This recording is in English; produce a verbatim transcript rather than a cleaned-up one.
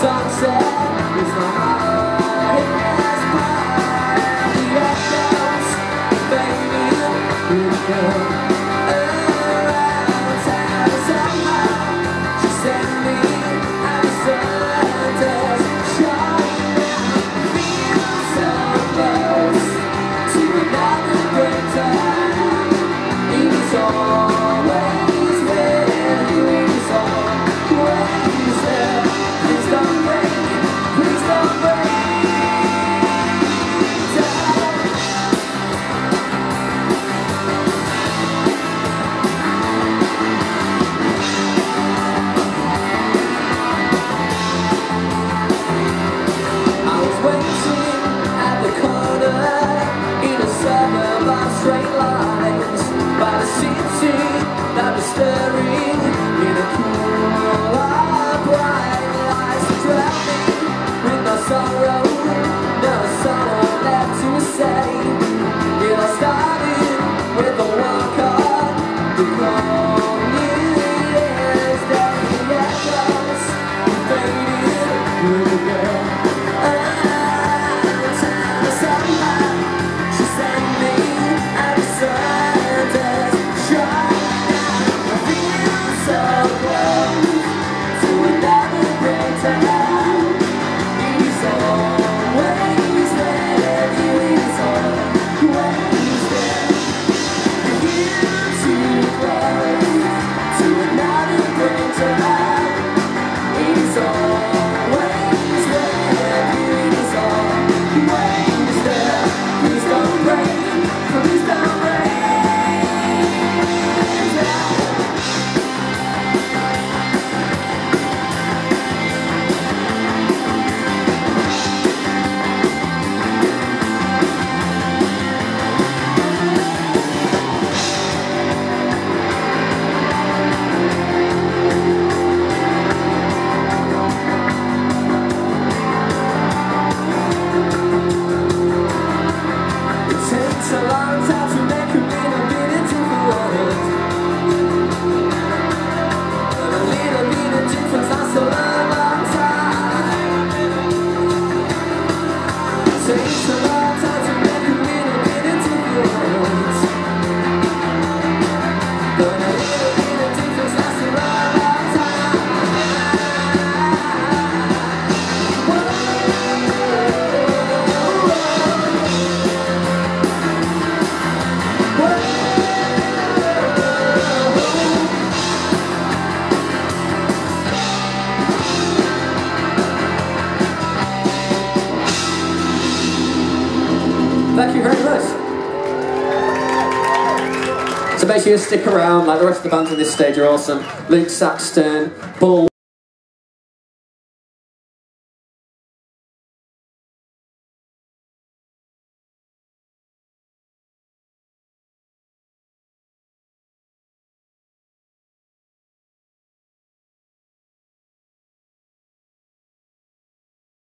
sunset is my heart is bright. The echoes fading with the around town. Somehow she sent me out of Sundays, shining down. Feel so close to another great time. It is always with you. It is always there. Please don't break, please don't break down. I was waiting at the corner in a suburb of straight lines by the city that was stirring in a pool of bright lights, drowning with no sorrow, no sorrow left to say. It all started with a walk on the Cornelius Day. The echoes faded with a girl around town. Somehow she sent me out of Sundays, shining down. I feel so close to another great time. It is always there, it is always there. And you're too close to another great time. It is always there, it is always there. Please don't break, please don't break down. It takes a long time to make a little bit into the world, but a little bit of difference lasts a long, long time. It takes a long time to make a little bit into the world, but a little bit of difference lasts a long, long time. Thank you very much. So make sure you stick around, like the rest of the bands on this stage are awesome. Luke Saxton, Bull.